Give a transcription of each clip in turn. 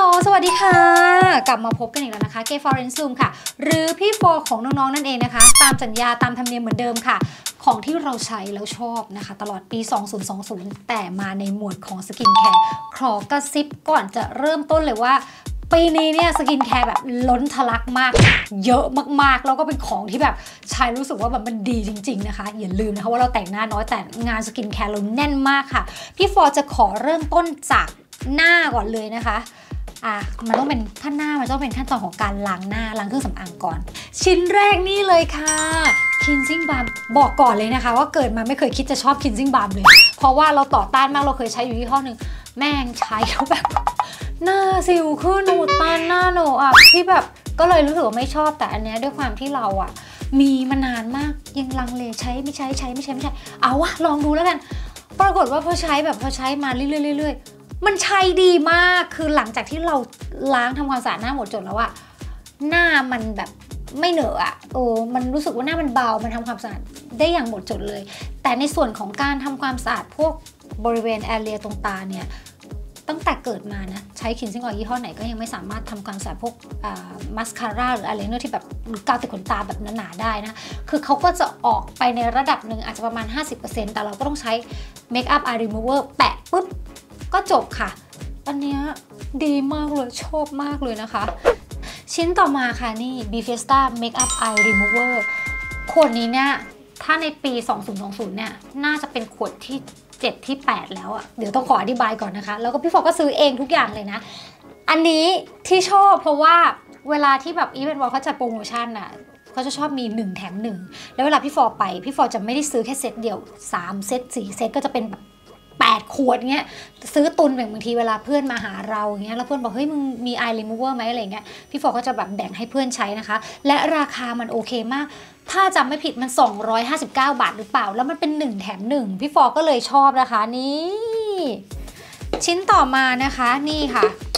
สวัสดีค่ะกลับมาพบกันอีกแล้วนะคะเกฟอร์เรนซูมค่ะหรือพี่ฟอร์ของน้องๆนั่นเองนะคะตามสัญญาตามธรรมเนียมเหมือนเดิมค่ะของที่เราใช้แล้วชอบนะคะตลอดปี 2020 แต่มาในหมวดของสกินแคร์ขอกระซิบก่อนจะเริ่มต้นเลยว่าปีนี้เนี่ยสกินแคร์แบบล้นทะลักมากเยอะมากๆแล้วก็เป็นของที่แบบใช้รู้สึกว่าแบบมันดีจริงๆนะคะอย่าลืมนะคะว่าเราแต่งหน้าน้อยแต่งานสกินแคร์เราแน่นมากค่ะพี่ฟอร์จะขอเริ่มต้นจากหน้าก่อนเลยนะคะมันต้องเป็นขั้นหน้ามันต้องเป็นขั้นตอนของการล้างหน้าล้างเครื่องสำอางก่อนชิ้นแรกนี่เลยค่ะ cleansing balm บอกก่อนเลยนะคะว่าเกิดมาไม่เคยคิดจะชอบ cleansing balm เลยเพราะว่าเราต่อต้านมากเราเคยใช้อยู่ยี่ห้อหนึ่งแม่งใช้แล้วแบบหน้าสิวขึ้นอุดตันหน้าโหนที่แบบก็เลยรู้สึกว่าไม่ชอบแต่อันนี้ด้วยความที่เรามีมานานมากยังลังเลใช้ไม่ใช้เอาวะลองดูแล้วกันปรากฏว่าพอใช้มาเรื่อยมันใช้ดีมากคือหลังจากที่เราล้างทำความสะอาดหน้าหมดจดแล้วหน้ามันแบบไม่เหนอะมันรู้สึกว่าหน้ามันเบามันทำความสะอาดได้อย่างหมดจดเลยแต่ในส่วนของการทำความสะอาดพวกบริเวณแอเรียตรงตาเนี่ยตั้งแต่เกิดมานะใช้คินซิ่งออยล์ยี่ห้อไหนก็ยังไม่สามารถทำความสะอาดพวกมัสคาร่าหรืออะไรเนอที่แบบกาวติดขนตาแบบหนาๆได้นะคือเขาก็จะออกไปในระดับหนึ่งอาจจะประมาณ 50% แต่เราก็ต้องใช้เมคอัพอายรีมูเวอร์แปะปุ๊บก็จบค่ะอันนี้ดีมากเลยชอบมากเลยนะคะชิ้นต่อมาค่ะนี่ Bifesta Makeup Eye Remover ขวดนี้เนี่ยถ้าในปี 2020 เนี่ยน่าจะเป็นขวดที่7ที่8แล้วเดี๋ยวต้องขออธิบายก่อนนะคะแล้วก็พี่ฟอก็ซื้อเองทุกอย่างเลยนะอันนี้ที่ชอบเพราะว่าเวลาที่แบบอีเวนต์วอลเขาจัดโปรโมชั่นเขาจะชอบมี1แถม1แล้วเวลาพี่ฟอไปพี่ฟอจะไม่ได้ซื้อแค่เซตเดียว3เซต4เซตก็จะเป็นแบบ8 ขวดเงี้ยซื้อตุนบางทีเวลาเพื่อนมาหาเราเงี้ยแล้วเพื่อนบอกเฮ้ยมึงมี eye remover ไหมอะไรเงี้ยพี่ฟอก็จะแบบแบ่งให้เพื่อนใช้นะคะและราคามันโอเคมากถ้าจำไม่ผิดมัน259 บาทหรือเปล่าแล้วมันเป็น1แถม1พี่ฟอก็เลยชอบนะคะนี่ชิ้นต่อมานะคะนี่ค่ะ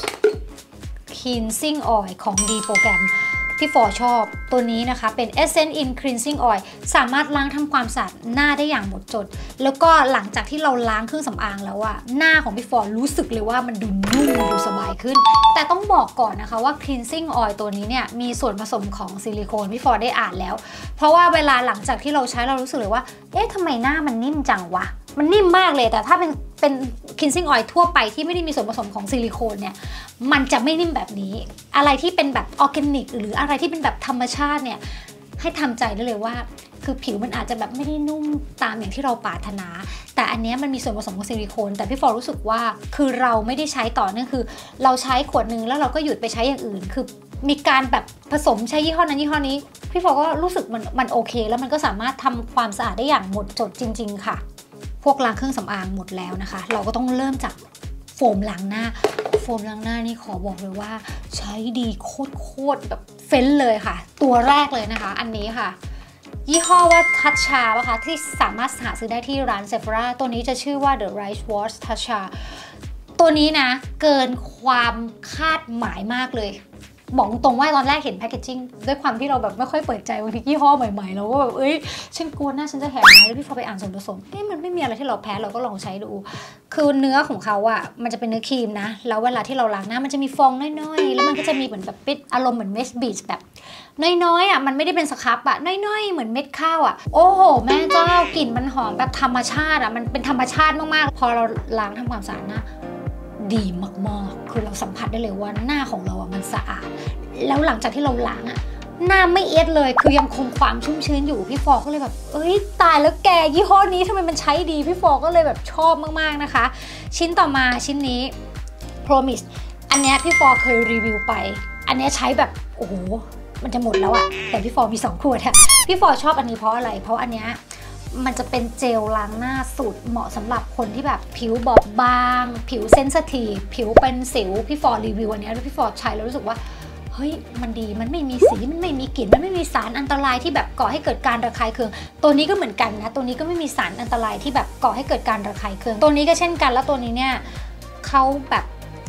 cleansing oil ของ D Programพี่ฟอชอบตัวนี้นะคะเป็น Essence in Cleansing Oil สามารถล้างทำความสะอาดหน้าได้อย่างหมดจดแล้วก็หลังจากที่เราล้างเครื่องสำอางแล้วหน้าของพี่ฟอรู้สึกเลยว่ามันดูนุ่มดูสบายขึ้นแต่ต้องบอกก่อนนะคะว่า Cleansing Oil ตัวนี้เนี่ยมีส่วนผสมของซิลิโคนพี่ฟอได้อ่านแล้วเพราะว่าเวลาหลังจากที่เราใช้เรารู้สึกเลยว่าเอ๊ะทำไมหน้ามันนิ่มจังวะมันนิ่มมากเลยแต่ถ้าเป็น cleansing oil ทั่วไปที่ไม่ได้มีส่วนผสมของซิลิโคนเนี่ยมันจะไม่นิ่มแบบนี้อะไรที่เป็นแบบออร์แกนิกหรืออะไรที่เป็นแบบธรรมชาติเนี่ยให้ทำใจได้เลยว่าคือผิวมันอาจจะแบบไม่ได้นุ่มตามอย่างที่เราปรารถนาแต่อันนี้มันมีส่วนผสมของซิลิโคนแต่พี่ฟอรู้สึกว่าคือเราไม่ได้ใช้ต่อเนื่องคือเราใช้ขวดนึงแล้วเราก็หยุดไปใช้อย่างอื่นคือมีการแบบผสมใช้ยี่ห้อนั้นยี่ห้อนี้พี่ฟอก็รู้สึกมันโอเคแล้วมันก็สามารถทำความสะอาดได้อย่างหมดจดจริงๆค่ะพวกล้างเครื่องสำอางหมดแล้วนะคะเราก็ต้องเริ่มจากโฟมล้างหน้านี่ขอบอกเลยว่าใช้ดีโคตรแบบเฟ้นเลยค่ะตัวแรกเลยนะคะอันนี้ค่ะยี่ห้อว่าทัชชาป่ะคะที่สามารถหาซื้อได้ที่ร้านเซฟราตัวนี้จะชื่อว่า The Right Wash ทัชชาตัวนี้นะเกินความคาดหมายมากเลยบอกตรงว่าตอนแรกเห็นแพคเกจจิ้งด้วยความที่เราแบบไม่ค่อยเปิดใจบางทียี่ห้อใหม่ๆเราก็แบบฉันกลัวหน้าฉันจะแหกไหมแล้วพี่พอไปอ่านส่วนผสมมันไม่มีอะไรที่เราแพ้เราก็ลองใช้ดูคือเนื้อของเขามันจะเป็นเนื้อครีมนะแล้วเวลาที่เราล้างหน้ามันจะมีฟองน้อยๆแล้วมันก็จะมีเหมือนแบบปิดอารมณ์เหมือนเมสบีชแบบน้อยๆมันไม่ได้เป็นสครับน้อยๆเหมือนเม็ดข้าวโอ้โหแม่เจ้ากลิ่นมันหอมแบบธรรมชาติมันเป็นธรรมชาติมากๆพอเราล้างทำความสะอาดหน้าดีมากๆคือเราสัมผัสได้เลยว่าหน้าของเรามันสะอาดแล้วหลังจากที่เราล้างหน้าไม่เอียดเลยคือยังคงความชุ่มชื้นอยู่พี่ฟอก็เลยแบบตายแล้วแกยี่ห้อนี้ทำไมมันใช้ดีพี่ฟอก็เลยแบบชอบมากๆนะคะชิ้นต่อมาชิ้นนี้ Promise อันนี้พี่ฟอเคยรีวิวไปอันนี้ใช้แบบโอ้โหมันจะหมดแล้วแต่พี่ฟอมี2 ขวดพี่ฟอชอบอันนี้เพราะอะไรเพราะอันนี้มันจะเป็นเจลล้างหน้าสูตรเหมาะสำหรับคนที่แบบผิวบอบบางผิวเซนซิทีฟผิวเป็นสิวพี่ฟอรีวิวอันนี้แล้วพี่ฟอใช้แล้วรู้สึกว่าเฮ้ยมันดีมันไม่มีสีมันไม่มีกลิ่นมันไม่มีสารอันตรายที่แบบก่อให้เกิดการระคายเคืองตัวนี้ก็เหมือนกันนะตัวนี้ก็ไม่มีสารอันตรายที่แบบก่อให้เกิดการระคายเคืองตัวนี้ก็เช่นกันแล้วตัวนี้เนี่ยเขาแบบ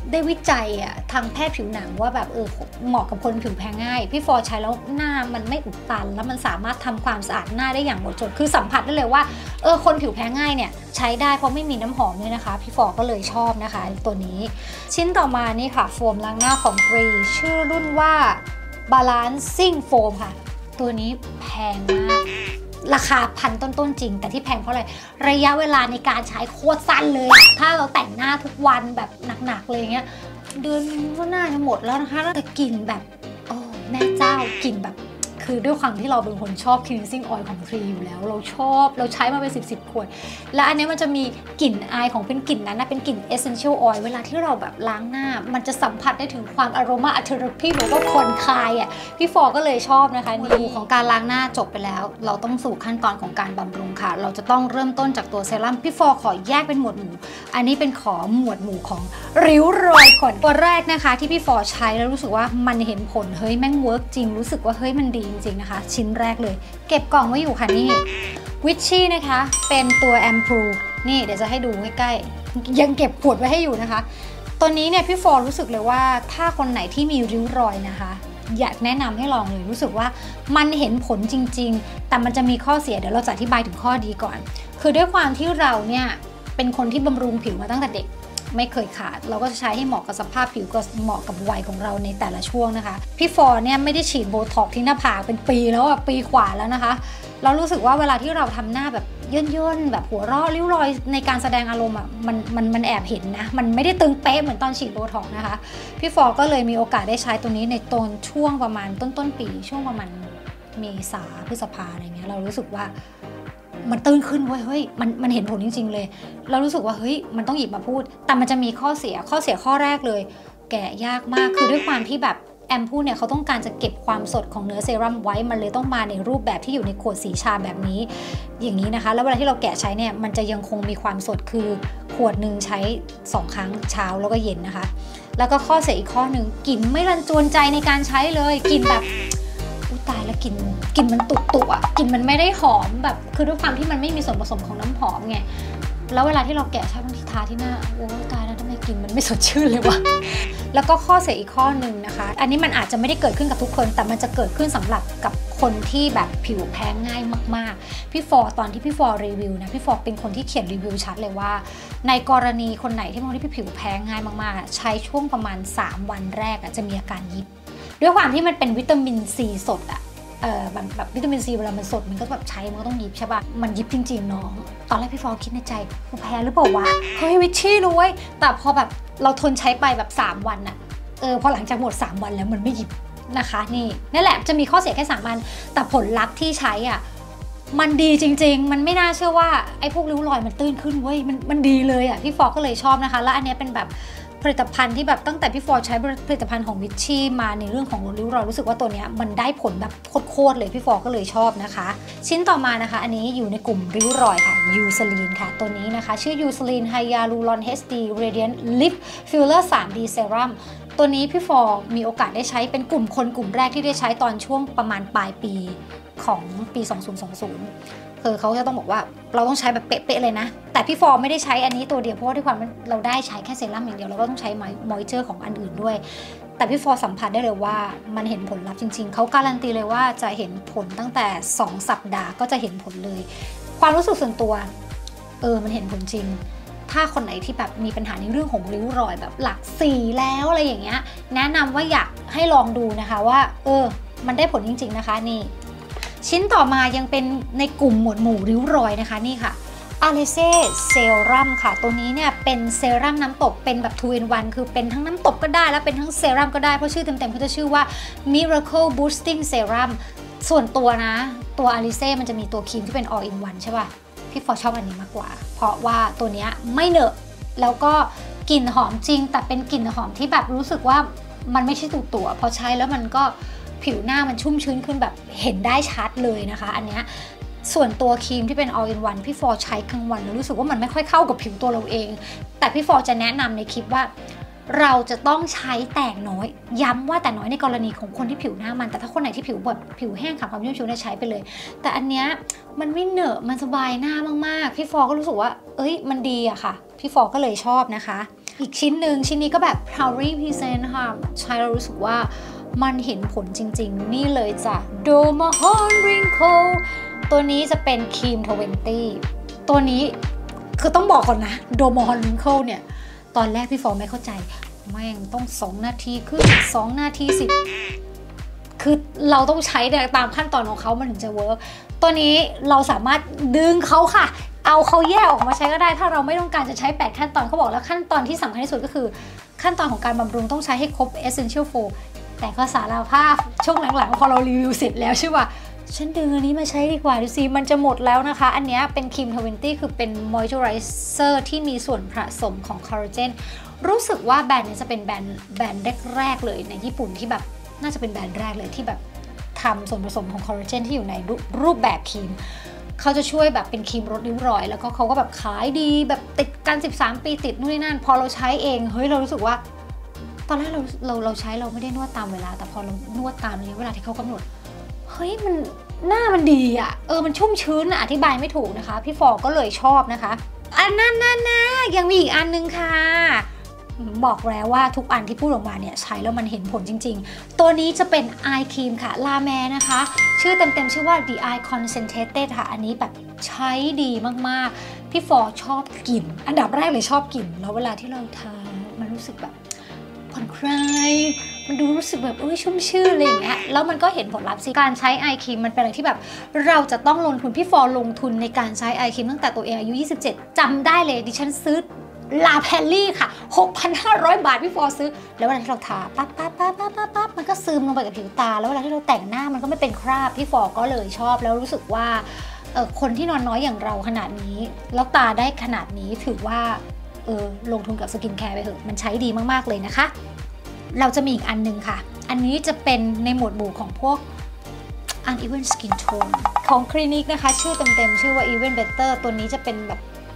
ได้วิจัยอะทางแพทย์ผิวหนังว่าแบบเหมาะกับคนผิวแพ้ง่ายพี่ฟอร์ใช้แล้วหน้ามันไม่อุดตันแล้วมันสามารถทำความสะอาดหน้าได้อย่างหมดจดคือสัมผัสได้เลยว่าคนผิวแพ้ง่ายเนี่ยใช้ได้เพราะไม่มีน้ำหอมเลยนะคะพี่ฟอร์ก็เลยชอบนะคะตัวนี้ชิ้นต่อมานี่ค่ะโฟมล้างหน้าของฟรีชื่อรุ่นว่า Balancing Foam ค่ะตัวนี้แพงมากราคาพันต้นๆจริงแต่ที่แพงเพราะอะไรระยะเวลาในการใช้โคตรสั้นเลยถ้าเราแต่งหน้าทุกวันแบบหนักๆเลยเงี้ยเดือนนึงก็น่าจะหมดแล้วนะคะแต่กลิ่นแบบโอ้แม่เจ้ากลิ่นแบบคือด้วยความที่เราเป็นคนชอบ cleansing oil ของทรีอยู่แล้วเราชอบเราใช้มาเป็น10 ขวดและอันนี้มันจะมีกลิ่นอายของเป็นกลิ่นนั้นนะเป็นกลิ่น essential oil เวลาที่เราแบบล้างหน้ามันจะสัมผัสได้ถึงความ aroma therapy หรือว่าผ่อนคลายอ่ะพี่ฟอร์ก็เลยชอบนะคะนี่ของการล้างหน้าจบไปแล้วเราต้องสู่ขั้นตอนของการบำรุงค่ะเราจะต้องเริ่มต้นจากตัวเซรั่มพี่ฟอร์ขอแยกเป็นหมวดหมู่อันนี้เป็นหมวดหมู่ของริ้วรอยขนตัวแรกนะคะที่พี่ฟอร์ใช้แล้วรู้สึกว่ามันเห็นผลเฮ้ยแม่งเวิร์กจริงรู้สึกว่าเฮ้ยมันดีจริงๆนะคะชิ้นแรกเลยเก็บกล่องไว้อยู่ค่ะนี่วิชชี่นะคะเป็นตัวแอมพูนี่เดี๋ยวจะให้ดูใกล้ๆยังเก็บขวดไว้ให้อยู่นะคะตัวนี้เนี่ยพี่ฟอร์รู้สึกเลยว่าถ้าคนไหนที่มีริ้วรอยนะคะอยากแนะนำให้ลองเลยรู้สึกว่ามันเห็นผลจริงๆแต่มันจะมีข้อเสียเดี๋ยวเราจะอธิบายถึงข้อดีก่อนคือด้วยความที่เราเนี่ยเป็นคนที่บำรุงผิวมาตั้งแต่เด็กไม่เคยขาดเราก็จะใช้ให้เหมาะกับสภาพผิวก็เหมาะกับวัยของเราในแต่ละช่วงนะคะพี่ฟอร์เนี่ยไม่ได้ฉีดโบท็อกซ์ที่หน้าผากเป็นปีแล้วอ่ะปีกว่าแล้วนะคะเรารู้สึกว่าเวลาที่เราทำหน้าแบบย่นๆแบบหัวเราะริ้วรอยในการแสดงอารมณ์อ่ะมันแอบเห็นนะมันไม่ได้ตึงเป๊ะเหมือนตอนฉีดโบท็อกซ์นะคะพี่ฟอร์ก็เลยมีโอกาสได้ใช้ตัวนี้ในตอนช่วงประมาณต้นปีช่วงประมาณเมษาพฤษภาอะไรเงี้ยเรารู้สึกว่ามันตื้นขึ้นเว้ยเฮ้ยมันเห็นผลจริงๆเลยเรารู้สึกว่าเฮ้ยมันต้องหยิบมาพูดแต่มันจะมีข้อเสียข้อแรกเลยแกะยากมากคือด้วยความที่แบบแอมพูเนี่ยเขาต้องการจะเก็บความสดของเนื้อเซรั่มไว้มันเลยต้องมาในรูปแบบที่อยู่ในขวดสีชาแบบนี้อย่างนี้นะคะแล้วเวลาที่เราแกะใช้เนี่ยมันจะยังคงมีความสดคือขวดหนึ่งใช้2 ครั้งเช้าแล้วก็เย็นนะคะแล้วก็ข้อเสียอีกข้อหนึ่งกลิ่นไม่รันจวนใจในการใช้เลยกลิ่นแบบตายแล้วกลิ่นมันตุอ่ะกลิ่นมันไม่ได้หอมแบบคือด้วยความที่มันไม่มีส่วนผสมของน้ำหอมไงแล้วเวลาที่เราแกะใช้บางทีทาที่หน้าโอ้ตายแล้วทำไมกลิ่นมันไม่สดชื่นเลยวะแล้วก็ข้อเสียอีกข้อหนึ่งนะคะอันนี้มันอาจจะไม่ได้เกิดขึ้นกับทุกคนแต่มันจะเกิดขึ้นสำหรับกับคนที่แบบผิวแพ้ง่ายมากๆพี่ฟอร์ตอนที่พี่ฟอร์รีวิวนะพี่ฟอร์เป็นคนที่เขียนรีวิวชัดเลยว่าในกรณีคนไหนที่มองที่ผิวแพ้ง่ายมากๆใช้ช่วงประมาณ3 วันแรกจะมีอาการยิบด้วยความที่มันเป็นวิตามินซีสดแบบวิตามินซีเวลามันสดมันก็แบบใช้มันก็ต้องยิบใช่ป่ะมันยิบจริงๆน้องตอนแรกพี่ฟอร์คิดในใจกูแพ้หรือเปล่าวะเฮ้ยวิชชี่นุ้ยแต่พอแบบเราทนใช้ไปแบบ3 วันอะพอหลังจากหมด3 วันแล้วมันไม่ยิบนะคะนี่แหละจะมีข้อเสียแค่3 วันแต่ผลลัพธ์ที่ใช้อ่ะมันดีจริงๆมันไม่น่าเชื่อว่าไอ้พวกริ้วรอยมันตื้นขึ้นเว้ยมันดีเลยอ่ะพี่ฟอร์ก็เลยชอบนะคะแล้วอันนี้เป็นแบบผลิตภัณฑ์ที่แบบตั้งแต่พี่ฟอร์ใช้ผลิตภัณฑ์ของวิชชี่มาในเรื่องของริ้วรอยรู้สึกว่าตัวนี้มันได้ผลแบบโคตรเลยพี่ฟอร์ก็เลยชอบนะคะชิ้นต่อมานะคะอันนี้อยู่ในกลุ่มริ้วรอยค่ะยูซาลีนค่ะตัวนี้นะคะชื่อยูซาลีนไฮยาลูรอน HD Radiant Lip Filler 3D Serum ตัวนี้พี่ฟอร์มีโอกาสได้ใช้เป็นกลุ่มแรกที่ได้ใช้ตอนช่วงประมาณปลายปีของปี 2020คือเขาจะต้องบอกว่าเราต้องใช้แบบเป๊ะๆเลยนะแต่พี่ฟอร์ไม่ได้ใช้อันนี้ตัวเดียวเพราะว่าด้วยความเราได้ใช้แค่เซรั่มอย่างเดียวเราก็ต้องใช้มอยเจอร์ของอันอื่นด้วยแต่พี่ฟอร์สัมผัสได้เลยว่ามันเห็นผลลัพธ์จริงๆเขาการันตีเลยว่าจะเห็นผลตั้งแต่2 สัปดาห์ก็จะเห็นผลเลยความรู้สึกส่วนตัวมันเห็นผลจริงถ้าคนไหนที่แบบมีปัญหาในเรื่องของริ้วรอยแบบหลัก4แล้วอะไรอย่างเงี้ยแนะนำว่าอยากให้ลองดูนะคะว่ามันได้ผลจริงๆนะคะนี่ชิ้นต่อมายังเป็นในกลุ่มหมวดหมู่ริ้วรอยนะคะนี่ค่ะ Alize เซรั่มค่ะตัวนี้เนี่ยเป็นเซรั่มน้ำตกเป็นแบบ 2 in 1คือเป็นทั้งน้ำตกก็ได้แล้วเป็นทั้งเซรั่มก็ได้เพราะชื่อเต็มๆเขาจะชื่อว่า Miracle Boosting Serum ส่วนตัวนะตัว Alize มันจะมีตัวครีมที่เป็น all in 1ใช่ป่ะพี่ฟอร์ชอบอันนี้มากกว่าเพราะว่าตัวนี้ไม่เหนอะแล้วก็กลิ่นหอมจริงแต่เป็นกลิ่นหอมที่แบบรู้สึกว่ามันไม่ใช่ตัวพอใช้แล้วมันก็ผิวหน้ามันชุ่มชื้นขึ้นแบบเห็นได้ชัดเลยนะคะอันนี้ส่วนตัวครีมที่เป็น all in one พี่ฟอร์ใช้กลางวันแล้วรู้สึกว่ามันไม่ค่อยเข้ากับผิวตัวเราเองแต่พี่ฟอร์จะแนะนำในคลิปว่าเราจะต้องใช้แต่น้อยย้ำว่าแต่น้อยในกรณีของคนที่ผิวหน้ามันแต่ถ้าคนไหนที่ผิวแบบผิวแห้งขาดความชุ่มชื้นใช้ไปเลยแต่อันเนี้ยมันไม่เหนอะมันสบายหน้ามากๆพี่ฟอร์ก็รู้สึกว่ามันดีอะค่ะพี่ฟอร์ก็เลยชอบนะคะอีกชิ้นหนึ่งชิ้นนี้ก็แบบ Proudly Present ค่ะใช้เรารู้สึกว่ามันเห็นผลจริงๆนี่เลยจ้ะ Dermahon Wrinkle ตัวนี้จะเป็นครีม20ตัวนี้คือต้องบอกก่อนนะ Dermahon Wrinkle เนี่ยตอนแรกพี่ฟอร์ไม่เข้าใจแม่งต้อง2 นาทีครึ่ง2 นาที 10คือเราต้องใช้ตามขั้นตอนของเขามันถึงจะเวิร์กตัวนี้เราสามารถดึงเขาค่ะเอาเขาแยกออกมาใช้ก็ได้ถ้าเราไม่ต้องการจะใช้8ขั้นตอนเขาบอกแล้วขั้นตอนที่สำคัญที่สุดก็คือขั้นตอนของการบำรุงต้องใช้ให้ครบ Essential 4แต่ก็สารภาพช่วงหลังๆพอเรารีวิวเสร็จแล้วใช่ป่ะฉันดึงอันนี้มาใช้ดีกว่าดูสิมันจะหมดแล้วนะคะอันนี้เป็นครีม20คือเป็น moisturizer ที่มีส่วนผสมของคอลลาเจนรู้สึกว่าแบรนด์นี้จะเป็นแบรนด์แรกๆเลยในญี่ปุ่นที่แบบน่าจะเป็นแบรนด์แรกเลยที่แบบทำส่วนผสมของคอลลาเจนที่อยู่ในรูปแบบครีมเขาจะช่วยแบบเป็นครีมลดริ้วรอยแล้วก็เขาก็แบบขายดีแบบติดกัน13 ปีติดนู่นนี่นั่นพอเราใช้เองเฮ้ยเรารู้สึกว่าตอนแรกเราใช้เราไม่ได้นวดตามเวลาแต่พอเรานวดตามระยะเวลาที่เขากำหนดเฮ้ยมันหน้ามันดีอ่ะมันชุ่มชื้นอธิบายไม่ถูกนะคะพี่ฟอร์ก็เลยชอบนะคะอันนั้นนะยังมีอีกอันนึงค่ะบอกแล้วว่าทุกอันที่พูดออกมาเนี่ยใช้แล้วมันเห็นผลจริงๆตัวนี้จะเป็น Eye Cream ค่ะลาแมนะคะชื่อเต็มๆชื่อว่า The Eye Concentrated ค่ะอันนี้แบบใช้ดีมากๆพี่ฟอร์ชอบกลิ่นอันดับแรกเลยชอบกลิ่นแล้วเวลาที่เราทามันรู้สึกแบบผ่อนคลายมันดูรู้สึกแบบชุ่มชื่นอะไรอย่างเงี้ยแล้วมันก็เห็นผลลัพธ์สิการใช้ไอครีมมันเป็นอะไรที่แบบเราจะต้องลงทุนพี่ฟอร์ลงทุนในการใช้ไอครีมตั้งแต่ตัวเองอายุ27จำได้เลยดิฉันซื้อลาแพลลี่ค่ะ 6,500 บาทพี่ฟอร์ซื้อแล้วเวลาที่เราทาปั๊บมันก็ซึมลงไปกับผิวตาแล้วเวลาที่เราแต่งหน้ามันก็ไม่เป็นคราบพี่ฟอร์ก็เลยชอบแล้วรู้สึกว่าคนที่นอนน้อยอย่างเราขนาดนี้แล้วตาได้ขนาดนี้ถือว่าลงทุนกับสกินแคร์ไปเถอะมันใช้ดีมากๆเลยนะคะเราจะมีอีกอันนึงค่ะอันนี้จะเป็นในหมวดหมู่ของพวก uneven skin tone ของคลินิกนะคะชื่อเต็มๆชื่อว่า even better ตัวนี้จะเป็นแบบ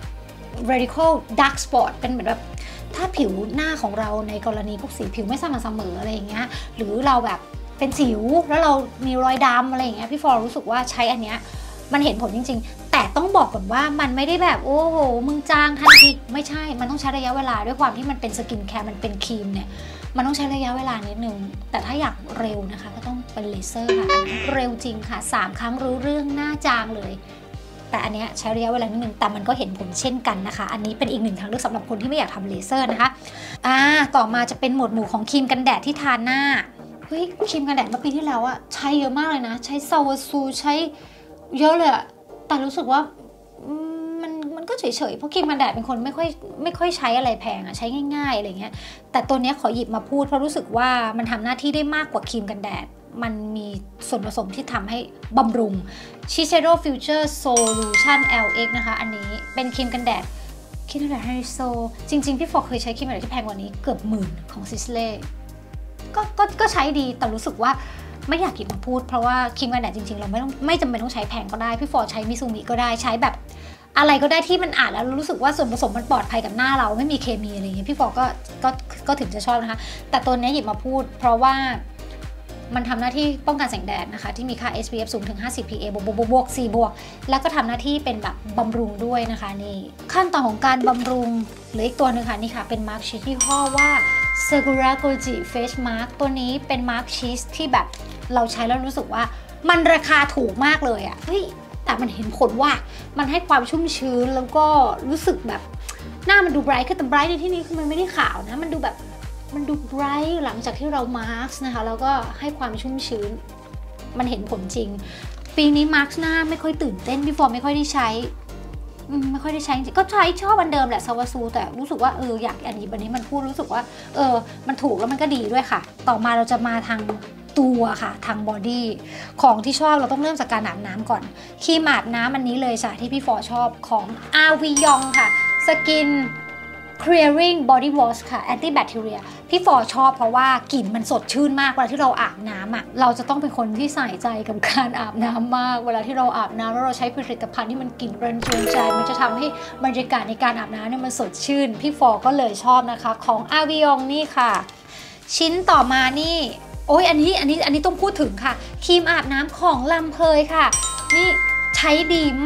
radical dark spot เป็นเหมือนแบบถ้าผิวหน้าของเราในกรณีพวกสีผิวไม่สม่ำเสมออะไรอย่างเงี้ยหรือเราแบบเป็นสิวแล้วเรามีรอยดำอะไรอย่างเงี้ยพี่ฟอร์รู้สึกว่าใช้อันเนี้ยมันเห็นผลจริงๆแต่ต้องบอกก่อนว่ามันไม่ได้แบบโอ้โหมึงจางทันทีไม่ใช่มันต้องใช้ระยะเวลาด้วยความที่มันเป็นสกินแคร์มันเป็นครีมเนี่ยมันต้องใช้ระยะเวลานิดนึงแต่ถ้าอยากเร็วนะคะก็ต้องเป็นเลเซอร์ค่ะเร็วจริงค่ะ3 ครั้งรู้เรื่องหน้าจางเลยแต่อันเนี้ยใช้ระยะเวลานิดนึงแต่มันก็เห็นผลเช่นกันนะคะอันนี้เป็นอีก1 ทางเลือกสำหรับคนที่ไม่อยากทำเลเซอร์นะคะต่อมาจะเป็นหมวดหมู่ของครีมกันแดดที่ทาหน้าเฮ้ยครีมกันแดดเมื่อปีที่แล้วอะใช้เยอะมากเลยนะใช้ซาวาซูใช้เยอะเลยอะแต่รู้สึกว่ามันก็เฉยๆเพราะครีมกันแดดเป็นคนไม่ค่อยใช้อะไรแพงอะใช้ง่ายๆอะไรเงี้ยแต่ตัวนี้ขอหยิบมาพูดเพราะรู้สึกว่ามันทำหน้าที่ได้มากกว่าครีมกันแดดมันมีส่วนผสมที่ทำให้บำรุง Shiseido Future Solution LX นะคะอันนี้เป็นครีมกันแดดครีมกันแดดไฮโซจริงๆพี่ฟอเคยใช้ครีมกันแดดที่แพงกว่านี้เกือบ10,000ของซิสเล่ก็ใช้ดีแต่รู้สึกว่าไม่อยากหยิบมาพูดเพราะว่าครีมกันแดดจริงๆเราไม่จำเป็นต้องใช้แพงก็ได้พี่ฟอร์ใช้มิซูมิก็ได้ใช้แบบอะไรก็ได้ที่มันอ่านแล้วรู้สึกว่าส่วนผสมมันปลอดภัยกับหน้าเราไม่มีเคมีอะไรอย่างเงี้ยพี่ฟอร์ก็ถึงจะชอบนะคะแต่ตัวนี้หยิบมาพูดเพราะว่ามันทำหน้าที่ป้องกันแสงแดดนะคะที่มีค่า SPF สูงถึง50 PA บวก4บวกแล้วก็ทำหน้าที่เป็นแบบบำรุงด้วยนะคะนี่ขั้นตอนของการบำรุงหรืออีกตัวนึงค่ะนี่ค่ะเป็นมาร์คชีสยี่ห้อว่า Sakura Goji Face Mask ตัวนี้เป็นมาร์คชีสที่แบบเราใช้แล้วรู้สึกว่ามันราคาถูกมากเลยอะเฮ้ยแต่มันเห็นผลว่ามันให้ความชุ่มชื้นแล้วก็รู้สึกแบบหน้ามันดูไบรท์คือแต่ไบรท์ในที่นี้คือมันไม่ได้ขาวนะมันดูแบบมันดูไบรท์หลังจากที่เรามาร์คนะคะแล้วก็ให้ความชุ่มชื้นมันเห็นผลจริงปีนี้มาร์คหน้าไม่ค่อยตื่นเต้นพี่ฟอร์ไม่ค่อยได้ใช้ไม่ค่อยได้ใช้จริงก็ใช้ชอบอันเดิมแหละซาวาซูแต่รู้สึกว่าอยากอันนี้มันพูดรู้สึกว่ามันถูกแล้วมันก็ดีด้วยค่ะต่อมาเราจะมาทางตัวค่ะทางบอดี้ของที่ชอบเราต้องเริ่มจากการอาบน้ำก่อนครีมอาบน้ำอันนี้เลยจ้ะที่พี่ฟอร์ชอบของอาวิยองค่ะสกิน Clearing Body Wash ค่ะ Anti Bacteria พี่ฟอร์ชอบเพราะว่ากลิ่นมันสดชื่นมากเวลาที่เราอาบน้ำอ่ะเราจะต้องเป็นคนที่ใส่ใจกับการอาบน้ำมากเวลาที่เราอาบน้ำแล้วเราใช้ผลิตภัณฑ์ที่มันกลิ่นเรินชวนใจมันจะทำให้บรรยากาศในการอาบน้ำเนี่ยมันสดชื่นพี่ฟอร์ก็เลยชอบนะคะของอาวิยองนี่ค่ะชิ้นต่อมานี่อันนี้ต้องพูดถึงค่ะครีมอาบน้ำของลำเพยค่ะนี่ใช้ดีมาก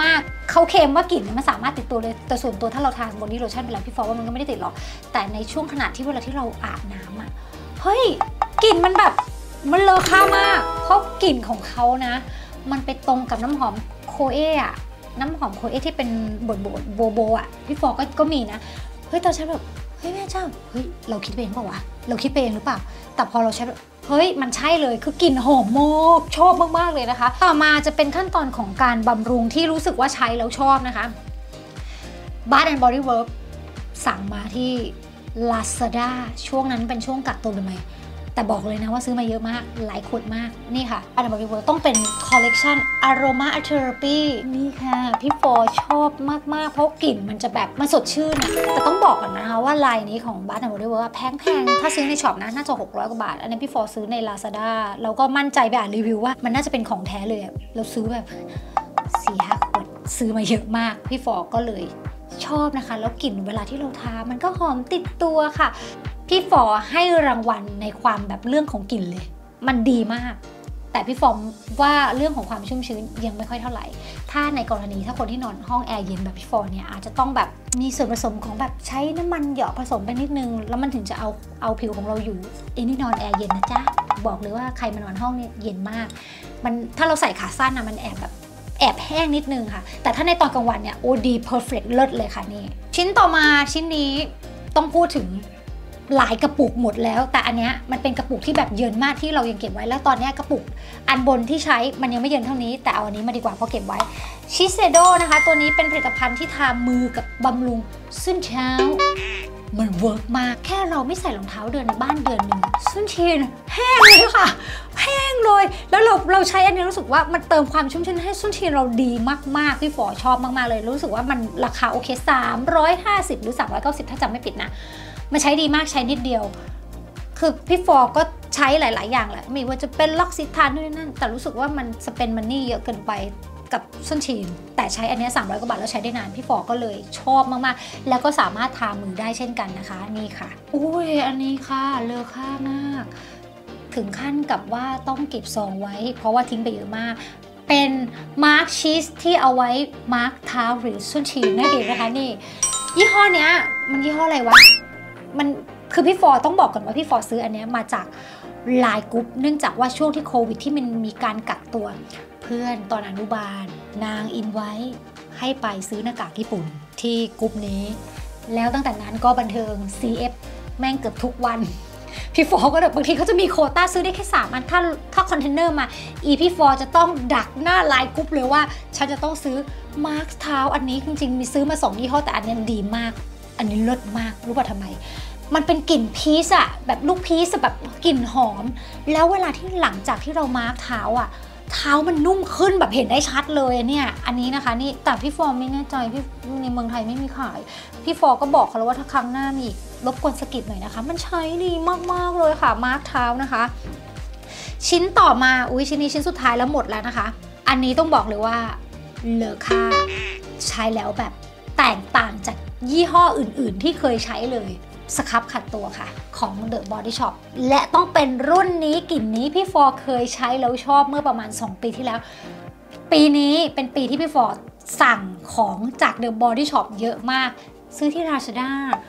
เขาเคลมว่ากลิ่นมันสามารถติดตัวเลยแต่ส่วนตัวถ้าเราทานบอดี้โลชั่นไปแล้วพี่ฟอว่ามันก็ไม่ได้ติดหรอกแต่ในช่วงขณะที่เวลาที่เราอาบน้ำอะเฮ้ยกลิ่นมันแบบมันเลอค่ามากเพราะกลิ่นของเขานะมันไปตรงกับน้ำหอมโคเอะน้ำหอมโคเอะที่เป็นบดโบโบอะพี่ฟอก็มีนะเฮ้ยตอนใช้แบบเฮ้ยแม่เจ้าเฮ้ยเราคิดเองเปล่าวะเราคิดเองหรือเปล่าแต่พอเราใช้แบบเฮ้ยมันใช่เลยคือกลิ่นหอมมากชอบมากๆเลยนะคะต่อมาจะเป็นขั้นตอนของการบำรุงที่รู้สึกว่าใช้แล้วชอบนะคะ Bath and Body Works สั่งมาที่ Lazada ช่วงนั้นเป็นช่วงกักตัวใหม่แต่บอกเลยนะว่าซื้อมาเยอะมากหลายขวดมากนี่ค่ะ Bath and Body Works ต้องเป็นคอลเลกชัน Aroma Therapy นี่ค่ะพี่ฟอชอบมากๆเพราะกลิ่นมันจะแบบมันสดชื่นแต่ต้องบอกก่อนนะคะว่าลายนี้ของ Bath and Body Works แพงถ้าซื้อในช็อปนะน่าจะ600 กว่าบาทอันนี้พี่ฟอซื้อใน Lazada เราก็มั่นใจไปอ่านรีวิวว่ามันน่าจะเป็นของแท้เลยเราซื้อแบบ4-5 ขวดซื้อมาเยอะมากพี่ฟอก็เลยชอบนะคะแล้วกลิ่นเวลาที่เราทามันก็หอมติดตัวค่ะพี่ฟอให้รางวัลในความแบบเรื่องของกลิ่นเลยมันดีมากแต่พี่ฟอว่าเรื่องของความชุ่มชื้นยังไม่ค่อยเท่าไหร่ถ้าในกรณีถ้าคนที่นอนห้องแอร์เย็นแบบพี่ฟอเนี่ยอาจจะต้องแบบมีส่วนผสมของแบบใช้น้ำมันเหยาะผสมไปนิดนึงแล้วมันถึงจะเอาผิวของเราอยู่นี่นอนแอร์เย็นนะจ๊ะบอกเลยว่าใครมานอนห้องเนี่ยเย็นมากมันถ้าเราใส่ขาสั้นนะมันแอบแห้งนิดนึงค่ะแต่ถ้าในตอนกลางวันเนี่ยโอ้ดีเพอร์เฟกต์เลิศเลยค่ะนี่ชิ้นต่อมาชิ้นนี้ต้องพูดถึงหลายกระปุกหมดแล้วแต่อันเนี้ยมันเป็นกระปุกที่แบบเยินมากที่เรายังเก็บไว้แล้วตอนนี้กระปุกอันบนที่ใช้มันยังไม่เยินเท่านี้แต่เอาอันนี้มาดีกว่าเพราะเก็บไว้ชิเซโดนะคะตัวนี้เป็นผลิตภัณฑ์ที่ทามือกับบำรุงส้นเท้ามันเวิร์กมากแค่เราไม่ใส่รองเท้าเดินในบ้านเดือนหนึ่งส้นเท้าแห้งเลยค่ะแห้งเลยแล้วเราใช้อันนี้รู้สึกว่ามันเติมความชุ่มชื้นให้ส้นเท้าเราดีมากๆพี่ฝอชอบมากๆเลยรู้สึกว่ามันราคาโอเค350หรือ390ถ้าจำไม่ผิดนะมันใช้ดีมากใช้นิดเดียวคือพี่ฟอก็ใช้หลายๆอย่างแหละไม่ว่าจะเป็นล็อกซิทานนู่นนั่นแต่รู้สึกว่ามันสเปนมันนี่เยอะเกินไปกับส้นเท้าแต่ใช้อันนี้300 กว่าบาทแล้วใช้ได้นานพี่ฟอก็เลยชอบมากๆแล้วก็สามารถทามือได้เช่นกันนะคะนี่ค่ะอุ้ยอันนี้ค่ะเลอค่ามากถึงขั้นกับว่าต้องเก็บซองไว้เพราะว่าทิ้งไปเยอะมากเป็นมาร์คชีสที่เอาไว้มาร์คเท้าหรือส้นเท้านั่นเองนะคะนี่ยี่ห้อเนี้ยมันยี่ห้ออะไรวะมันคือพี่ฟอต้องบอกก่อนว่าพี่ฟอซื้ออันนี้มาจากไลน์กรุ๊ปเนื่องจากว่าช่วงที่โควิดที่มันมีการกักตัวเพื่อนตอนอนุบาลนางอินไว้ให้ไปซื้อหน้ากากญี่ปุ่นที่กรุ๊ปนี้แล้วตั้งแต่นั้นก็บันเทิง CF แม่งเกือบทุกวันพี่ฟอก็แบบบางทีเขาจะมีโควต้าซื้อได้แค่3 อันถ้าคอนเทนเนอร์มาพี่ฟอจะต้องดักหน้าไลน์กรุ๊ปเลยว่าฉันจะต้องซื้อมาร์คเท้าอันนี้จริงๆมีซื้อมา2 ยี่ห้อแต่อันนี้ดีมากอันนี้เลิศมากรู้ป่ะทำไมมันเป็นกลิ่นพีชอะแบบลูกพีชแบบกลิ่นหอมแล้วเวลาที่หลังจากที่เรามาร์คเท้าอะเท้ามันนุ่มขึ้นแบบเห็นได้ชัดเลยเนี่ยอันนี้นะคะนี่แต่พี่ฟอไม่แน่ใจพี่ในเมืองไทยไม่มีขายพี่ฟอก็บอกเขาแล้วว่าถ้าครั้งหน้ามีอีกรบกวนสกิดหน่อยนะคะมันใช้ดีมากๆเลยค่ะมาร์คเท้านะคะชิ้นต่อมาชิ้นนี้ชิ้นสุดท้ายแล้วหมดแล้วนะคะอันนี้ต้องบอกเลยว่าเลอค่าใช้แล้วแบบแตกต่างจากยี่ห้ออื่นๆที่เคยใช้เลยสครับขัดตัวค่ะของ The Body Shop และต้องเป็นรุ่นนี้กลิ่นนี้พี่ฟอเคยใช้แล้วชอบเมื่อประมาณ2 ปีที่แล้วปีนี้เป็นปีที่พี่ฟอสั่งของจาก The Body Shop เยอะมากซื้อที่ Lazada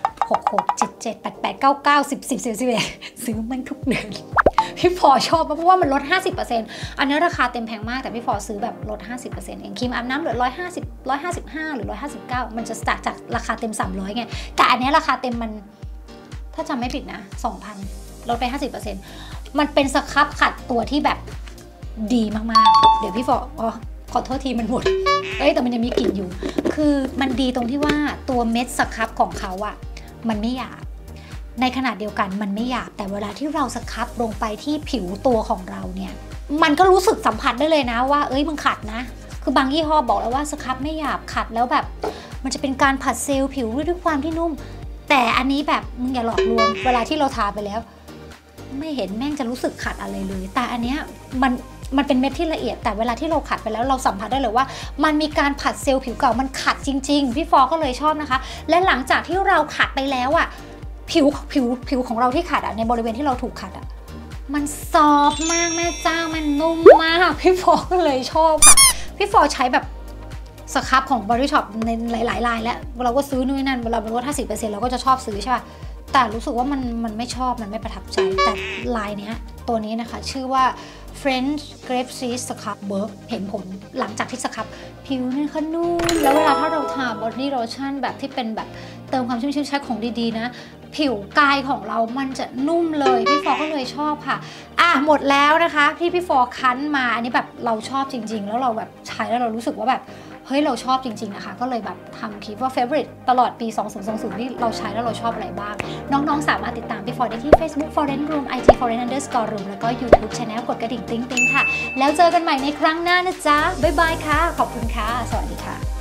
66 77 88 99 10 10 11ซื้อมันทุกเดือนพี่ฟอชอบเพราะว่ามันลด 50% อันนี้ราคาเต็มแพงมากแต่พี่ฟอซื้อแบบลด 50% เองครีมอาบน้ำเหลือ150 155หรือ159มันจะจากราคาเต็ม300ไงแต่อันนี้ราคาเต็มมันถ้าจำไม่ผิดนะ 2,000 ลดไป 50% มันเป็นสครับขัดตัวที่แบบดีมากๆเดี๋ยวพี่ฟอขอโทษทีมันหมดแต่มันยังมีกลิ่นอยู่คือมันดีตรงที่ว่าตัวเม็ดสครับของเขาอะมันไม่หยาบในขณะเดียวกันมันไม่หยาบแต่เวลาที่เราสครับลงไปที่ผิวตัวของเราเนี่ยมันก็รู้สึกสัมผัสได้เลยนะว่ามึงขัดนะคือบางยี่ห้อบอกแล้วว่าสครับไม่หยาบขัดแล้วแบบมันจะเป็นการผัดเซลล์ผิวด้วยความที่นุ่มแต่อันนี้แบบมึงอย่าหลอกลวงเวลาที่เราทาไปแล้วไม่เห็นแม่งจะรู้สึกขัดอะไรเลยแต่อันเนี้ยมันเป็นเม็ดที่ละเอียดแต่เวลาที่เราขัดไปแล้วเราสัมผัสได้เลยว่ามันมีการผัดเซลล์ผิวเก่ามันขัดจริงๆพี่ฟอก็เลยชอบนะคะและหลังจากที่เราขัดไปแล้วอ่ะผิวของเราที่ขัดอ่ะในบริเวณที่เราถูกขัดอ่ะมันซอฟต์มากแม่เจ้ามันนุ่มมากพี่ฟอก็เลยชอบค่ะพี่ฟอใช้แบบสครับของ Body Shop ในหลายๆลายแล้วเราก็ซื้อนู่นนั่นเวลามันลด 50% เราก็จะชอบซื้อใช่ป่ะแต่รู้สึกว่ามันไม่ชอบมันไม่ประทับใจแต่ลายเนี้ยตัวนี้นะคะชื่อว่า French Grape Seed Scrub Work เห็นผลหลังจากที่สครับผิวเนี่ยค่ะนุ่มแล้วเวลาถ้าเราทา Body Lotion แบบที่เป็นแบบเติมความชุ่มชื้นใช้ของดีๆนะผิวกายของเรามันจะนุ่มเลยพี่ฟอก็เลยชอบค่ะหมดแล้วนะคะที่พี่ฟอคั้นมาอันนี้แบบเราชอบจริงๆแล้วเราแบบใช้แล้วเรารู้สึกว่าแบบเฮ้ยเราชอบจริงๆนะคะก็เลยแบบทำคลิปว่า favorite ตลอดปี 2020 ที่เราใช้แล้วเราชอบอะไรบ้างน้องๆสามารถติดตามพี่ฟอได้ที่ Facebook Foreign Room IG Foreign_Room แล้วก็ YouTube Channel กดกระดิ่งติ๊งๆค่ะแล้วเจอกันใหม่ในครั้งหน้านะจ๊ะบ๊ายบายค่ะขอบคุณค่ะสวัสดีค่ะ